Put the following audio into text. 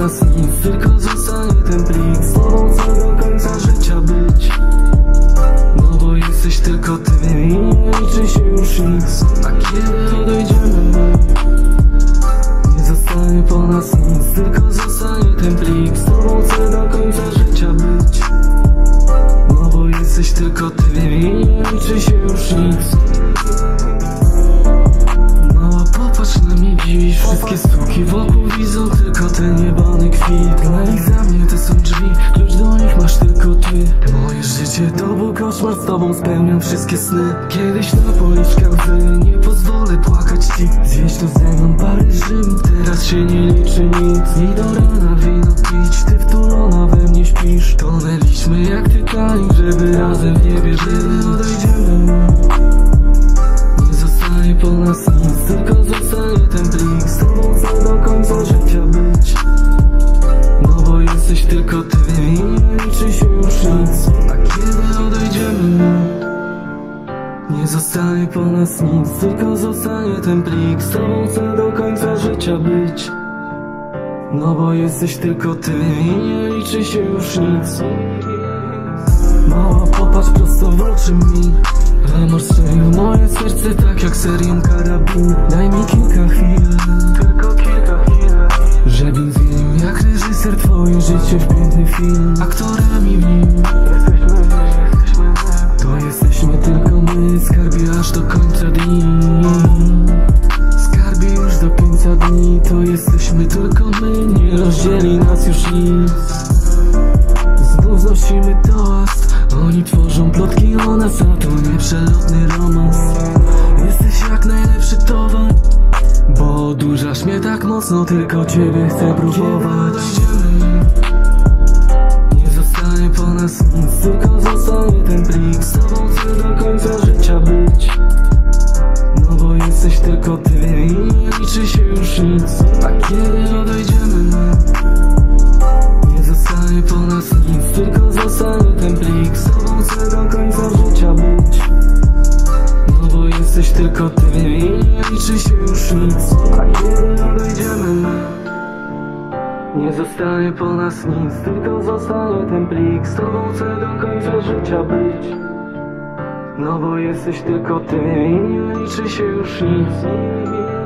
nas nic, tylko zostanie ten plik. Z tobą chcę do końca życia być. No bo jesteś tylko ty i nie liczy się już nic. A kiedy odejdziemy, nie zostanie po nas nic, tylko zostanie ten plik. Z tobą chcę do końca życia być. No bo jesteś tylko ty i nie liczy się już nic. Mała, popatrz na mnie dziś. Wszystkie stuki wokół widzą tylko ten jebany kwit. Dla nich za mnie to są drzwi, klucz do nich masz tylko ty. Moje życie to był koszmar, z tobą spełniam wszystkie sny. Kiedyś na policzkach łzy, nie pozwolę płakać ci. Zjeść to ze mną parę Rzym, teraz się nie liczy nic. I do rana wino pić, ty wtulona we mnie śpisz. Tonęliśmy jak Titanic, żeby razem w niebie żyć. Odejdziemy, nie zostanie po nas nic, tylko zostanie ten plik. Z tobą chcę do końca życia być. No bo jesteś tylko ty i nie liczy się już nic. A kiedy odejdziemy, nie zostanie po nas nic, tylko zostanie ten plik. Z tobą chcę do końca życia być. No bo jesteś tylko ty i nie liczy się już nic. Mała, popatrz prosto w oczy mi. Remorz strzelił moje serce tak jak serią karabin. Daj mi kilka chwil, tylko kilka chwil, żebym zmienił jak reżyser twoje życie w piękny film. Aktorami w nim to jesteśmy tylko my. Skarbie aż do końca dni, skarbie już do końca dni. To jesteśmy tylko my, nie rozdzieli nas już nic. Znów znosimy toast, oni tworzą plotki o nas, a to nie przelotny romans. Jesteś jak najlepszy towar, bo odurzasz mnie tak mocno, tylko ciebie chcę próbować. Nie zostanie po nas nic, tylko zostanie ten plik. Z tobą chcę do końca życia być. No bo jesteś tylko ty i nie liczy się już nic. A kiedy odejdziemy, nie zostanie po nas nic, tylko zostanie ten plik. Z tobą chcę do końca życia być. No bo jesteś tylko ty i nie liczy się już nic. A kiedy odejdziemy, nie zostanie po nas nic, tylko zostanie ten plik. Z tobą chcę do końca życia być. No bo jesteś tylko ty i nie liczy się już nic.